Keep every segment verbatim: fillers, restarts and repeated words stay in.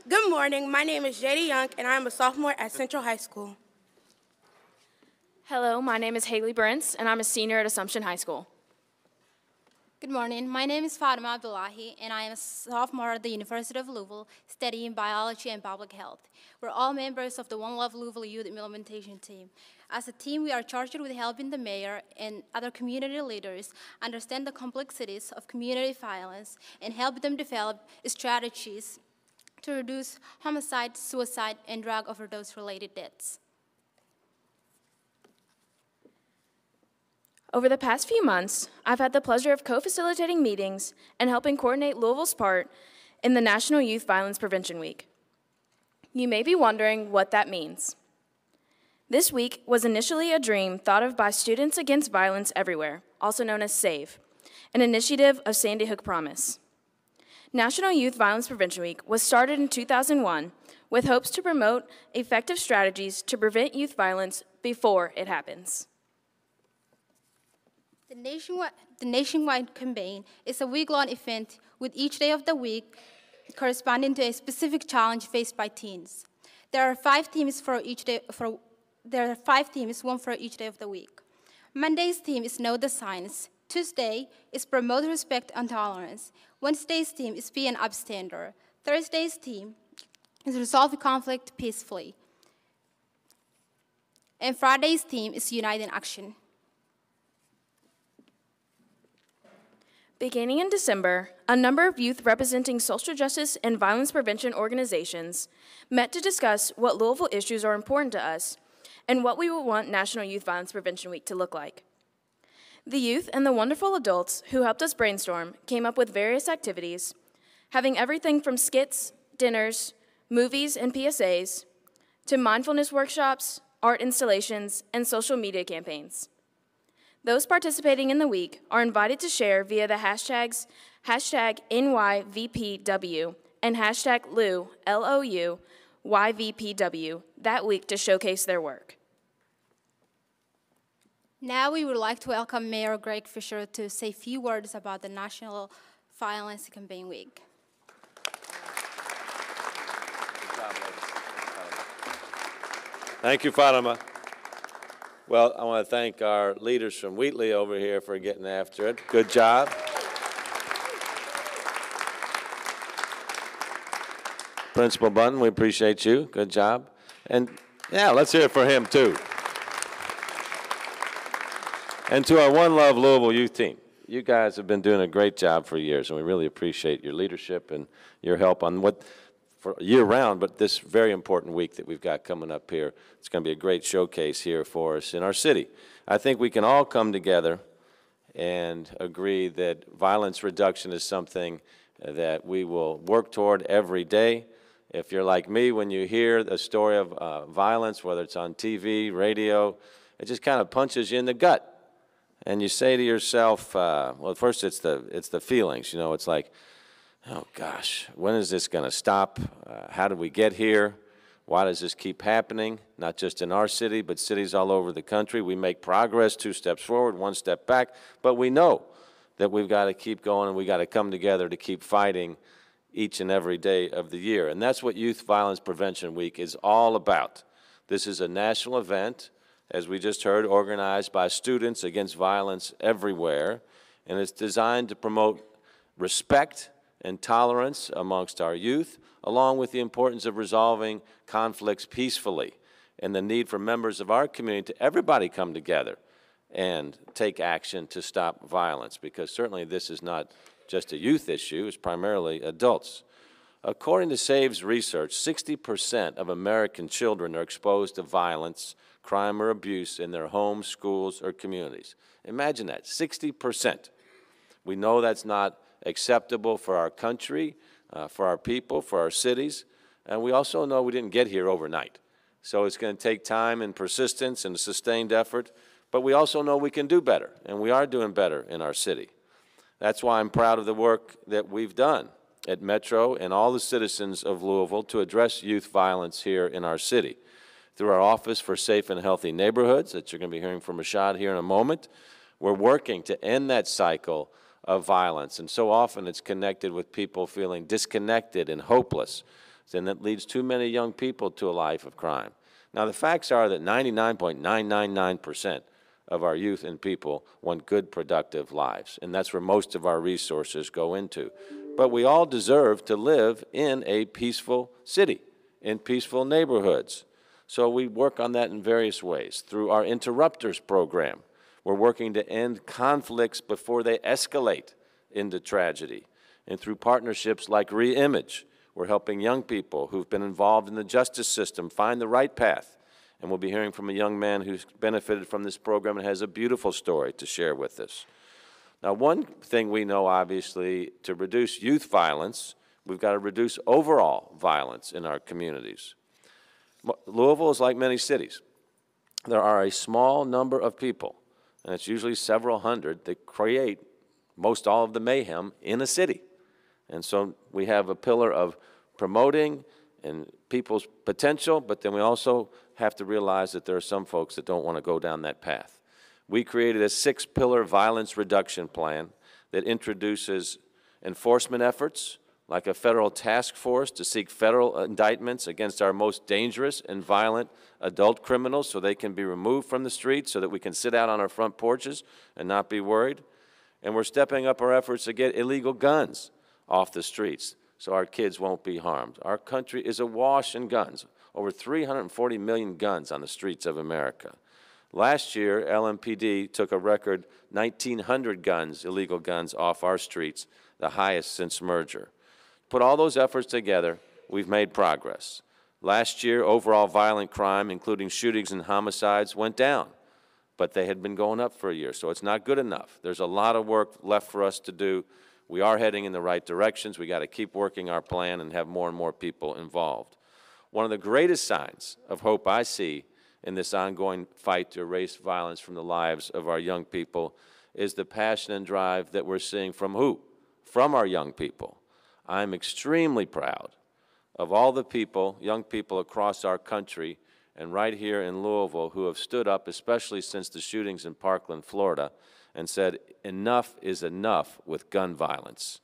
Good morning. My name is J D Young, and I am a sophomore at Central High School. Hello, my name is Haley Brents, and I'm a senior at Assumption High School. Good morning. My name is Fatima Abdullahi, and I am a sophomore at the University of Louisville studying biology and public health. We're all members of the One Love Louisville Youth Implementation Team. As a team, we are charged with helping the mayor and other community leaders understand the complexities of community violence and help them develop strategies to reduce homicide, suicide, and drug overdose-related deaths. Over the past few months, I've had the pleasure of co-facilitating meetings and helping coordinate Louisville's part in the National Youth Violence Prevention Week. You may be wondering what that means. This week was initially a dream thought of by Students Against Violence Everywhere, also known as SAVE, an initiative of Sandy Hook Promise. National Youth Violence Prevention Week was started in two thousand one with hopes to promote effective strategies to prevent youth violence before it happens. The nationwide, the nationwide campaign is a week-long event with each day of the week corresponding to a specific challenge faced by teens. There are five themes for each day. For, there are five themes, one for each day of the week. Monday's theme is Know the Signs. Tuesday is Promote Respect and Tolerance. Wednesday's theme is Be an Upstander. Thursday's theme is Resolve Conflict Peacefully. And Friday's theme is Unite in Action. Beginning in December, a number of youth representing social justice and violence prevention organizations met to discuss what Louisville issues are important to us and what we would want National Youth Violence Prevention Week to look like. The youth and the wonderful adults who helped us brainstorm came up with various activities, having everything from skits, dinners, movies, and P S As, to mindfulness workshops, art installations, and social media campaigns. Those participating in the week are invited to share via the hashtags hashtag N Y V P W and hashtag Lou, L O U, Y V P W that week to showcase their work. Now we would like to welcome Mayor Greg Fisher to say a few words about the National Violence Campaign Week. Thank you, Fatima. Well, I want to thank our leaders from Wheatley over here for getting after it. Good job. Principal Bunton, we appreciate you. Good job. And yeah, let's hear it for him too. And to our One Love Louisville youth team, you guys have been doing a great job for years, and we really appreciate your leadership and your help on what, for year-round, but this very important week that we've got coming up here. It's going to be a great showcase here for us in our city. I think we can all come together and agree that violence reduction is something that we will work toward every day. If you're like me, when you hear the story of uh, violence, whether it's on T V, radio, it just kind of punches you in the gut. And you say to yourself, uh, well, first it's the, it's the feelings, you know, it's like, oh gosh, when is this going to stop? Uh, how did we get here? Why does this keep happening? Not just in our city, but cities all over the country. We make progress, two steps forward, one step back, but we know that we've got to keep going and we've got to come together to keep fighting each and every day of the year. And that's what Youth Violence Prevention Week is all about. This is a national event, as we just heard, organized by Students Against Violence Everywhere, and it's designed to promote respect and tolerance amongst our youth, along with the importance of resolving conflicts peacefully and the need for members of our community to everybody come together and take action to stop violence, because certainly this is not just a youth issue, it's primarily adults. According to SAVE's research, sixty percent of American children are exposed to violence, crime, or abuse in their homes, schools, or communities. Imagine that, sixty percent. We know that's not acceptable for our country, uh, for our people, for our cities, and we also know we didn't get here overnight. So it's going to take time and persistence and a sustained effort, but we also know we can do better, and we are doing better in our city. That's why I'm proud of the work that we've done at Metro and all the citizens of Louisville to address youth violence here in our city. Through our Office for Safe and Healthy Neighborhoods, that you're going to be hearing from Rashad here in a moment, we're working to end that cycle of violence. And so often it's connected with people feeling disconnected and hopeless. and that leads too many young people to a life of crime. Now, the facts are that ninety-nine point nine nine nine percent of our youth and people want good, productive lives, and that's where most of our resources go into. But we all deserve to live in a peaceful city, in peaceful neighborhoods. So we work on that in various ways. Through our Interrupters program, we're working to end conflicts before they escalate into tragedy. And through partnerships like Reimage, we're helping young people who've been involved in the justice system find the right path. And we'll be hearing from a young man who's benefited from this program and has a beautiful story to share with us. Now, one thing we know, obviously, to reduce youth violence, we've got to reduce overall violence in our communities. Louisville is like many cities. There are a small number of people, and it's usually several hundred, that create most all of the mayhem in a city. And so we have a pillar of promoting and people's potential, but then we also have to realize that there are some folks that don't want to go down that path. We created a six-pillar violence reduction plan that introduces enforcement efforts, like a federal task force to seek federal indictments against our most dangerous and violent adult criminals so they can be removed from the streets so that we can sit out on our front porches and not be worried. And we're stepping up our efforts to get illegal guns off the streets so our kids won't be harmed. Our country is awash in guns, over three hundred forty million guns on the streets of America. Last year, L M P D took a record nineteen hundred guns, illegal guns, off our streets, the highest since merger. Put all those efforts together, we've made progress. Last year, overall violent crime, including shootings and homicides, went down, but they had been going up for a year, so it's not good enough. There's a lot of work left for us to do. We are heading in the right directions. We got to keep working our plan and have more and more people involved. One of the greatest signs of hope I see in this ongoing fight to erase violence from the lives of our young people is the passion and drive that we're seeing from who? From our young people. I'm extremely proud of all the people, young people across our country and right here in Louisville who have stood up, especially since the shootings in Parkland, Florida, and said enough is enough with gun violence.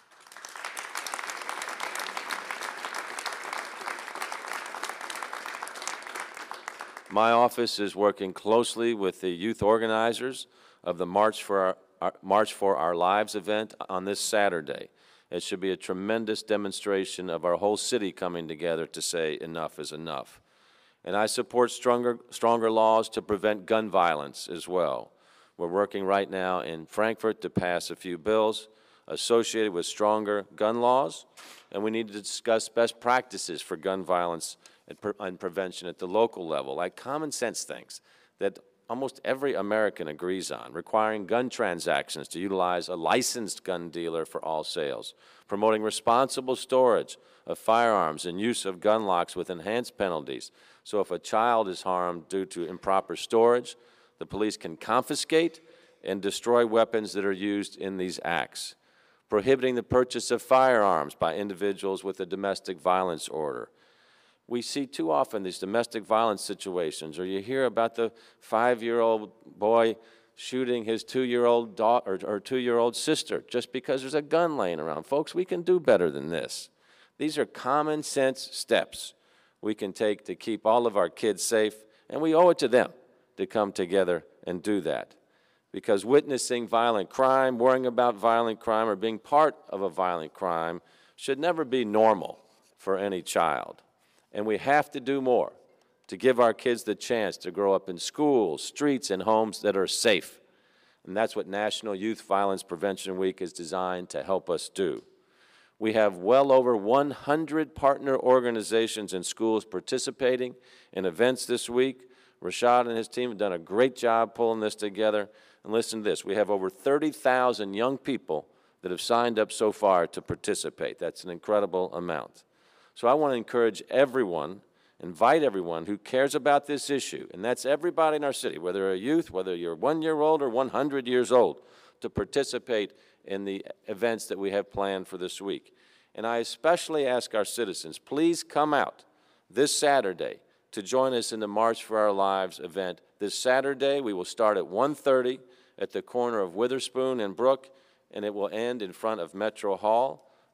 My office is working closely with the youth organizers of the March for Our, our, March for Our Lives event on this Saturday. It should be a tremendous demonstration of our whole city coming together to say enough is enough. And I support stronger, stronger laws to prevent gun violence as well. We're working right now in Frankfort to pass a few bills associated with stronger gun laws, and we need to discuss best practices for gun violence and, pre and prevention at the local level, like common sense things that almost every American agrees on, requiring gun transactions to utilize a licensed gun dealer for all sales, promoting responsible storage of firearms and use of gun locks with enhanced penalties. So if a child is harmed due to improper storage, the police can confiscate and destroy weapons that are used in these acts, prohibiting the purchase of firearms by individuals with a domestic violence order. We see too often these domestic violence situations, or you hear about the five-year-old boy shooting his two-year-old daughter or two-year-old sister just because there's a gun laying around. Folks, we can do better than this. These are common sense steps we can take to keep all of our kids safe, and we owe it to them to come together and do that. Because witnessing violent crime, worrying about violent crime, or being part of a violent crime should never be normal for any child. And we have to do more to give our kids the chance to grow up in schools, streets, and homes that are safe. And that's what National Youth Violence Prevention Week is designed to help us do. We have well over one hundred partner organizations and schools participating in events this week. Rashad and his team have done a great job pulling this together. And listen to this, we have over thirty thousand young people that have signed up so far to participate. That's an incredible amount. So I want to encourage everyone, invite everyone who cares about this issue, and that's everybody in our city, whether you're a youth, whether you're one year old or one hundred years old, to participate in the events that we have planned for this week. And I especially ask our citizens, please come out this Saturday to join us in the March for Our Lives event. This Saturday, we will start at one thirty at the corner of Witherspoon and Brook, and it will end in front of Metro Hall.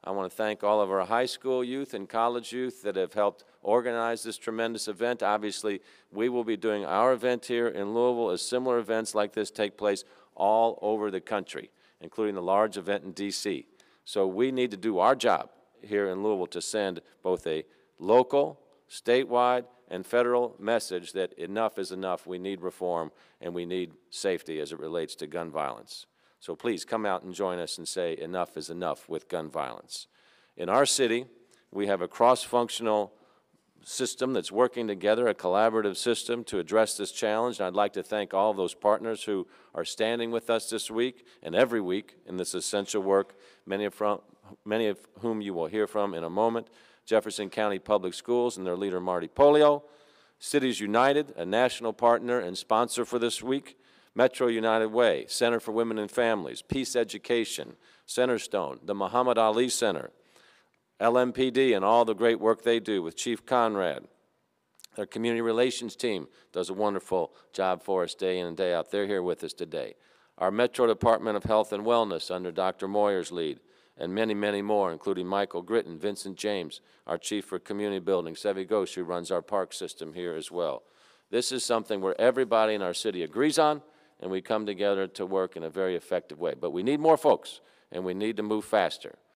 I want to thank all of our high school youth and college youth that have helped organize this tremendous event. Obviously, we will be doing our event here in Louisville as similar events like this take place all over the country, including the large event in D C So we need to do our job here in Louisville to send both a local, statewide, and federal message that enough is enough. We need reform and we need safety as it relates to gun violence. So please come out and join us and say enough is enough with gun violence. In our city, we have a cross-functional system that's working together, a collaborative system to address this challenge. And I'd like to thank all of those partners who are standing with us this week and every week in this essential work, many of, from, many of whom you will hear from in a moment. Jefferson County Public Schools and their leader, Marty Polio. Cities United, a national partner and sponsor for this week. Metro United Way, Center for Women and Families, Peace Education, Centerstone, the Muhammad Ali Center, L M P D and all the great work they do with Chief Conrad. Their community relations team does a wonderful job for us day in and day out. They're here with us today. Our Metro Department of Health and Wellness under Doctor Moyer's lead, and many, many more, including Michael Gritton, Vincent James, our Chief for Community Building, Sevi Ghosh, who runs our park system here as well. This is something where everybody in our city agrees on, and we come together to work in a very effective way. But we need more folks, and we need to move faster.